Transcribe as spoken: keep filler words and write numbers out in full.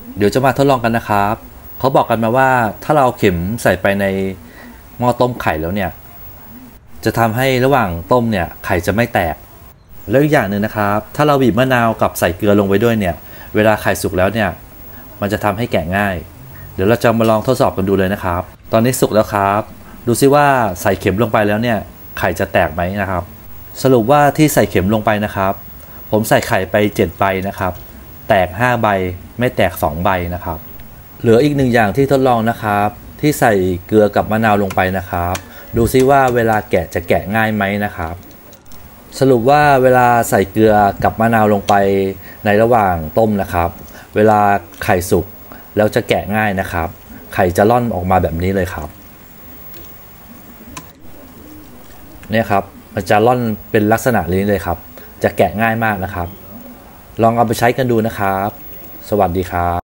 เดี๋ยวจะมาทดลองกันนะครับเขาบอกกันมาว่าถ้าเราเข็มใส่ไปในหม้อต้มไข่แล้วเนี่ยจะทำให้ระหว่างต้มเนี่ยไข่จะไม่แตกแล้วอีกอย่างหนึ่งนะครับถ้าเราบีบมะนาวกับใส่เกลือลงไปด้วยเนี่ยเวลาไข่สุกแล้วเนี่ยมันจะทำให้แกะง่ายเดี๋ยวเราจะมาลองทดสอบกันดูเลยนะครับตอนนี้สุกแล้วครับดูซิว่าใส่เข็มลงไปแล้วเนี่ยไข่จะแตกไหมนะครับสรุปว่าที่ใส่เข็มลงไปนะครับผมใส่ไข่ไปเจ็ดใบนะครับแตกห้าใบไม่แตกสองใบนะครับเหลืออีกหนึ่งอย่างที่ทดลองนะครับที่ใส่เกลือกับมะนาวลงไปนะครับดูซิว่าเวลาแกะจะแกะง่ายไหมนะครับสรุปว่าเวลาใส่เกลือกับมะนาวลงไปในระหว่างต้มนะครับเวลาไข่สุกแล้วจะแกะง่ายนะครับไข่จะล่อนออกมาแบบนี้เลยครับเนี่ยครับมันจะล่อนเป็นลักษณะนี้เลยครับจะแกะง่ายมากนะครับลองเอาไปใช้กันดูนะครับสวัสดีครับ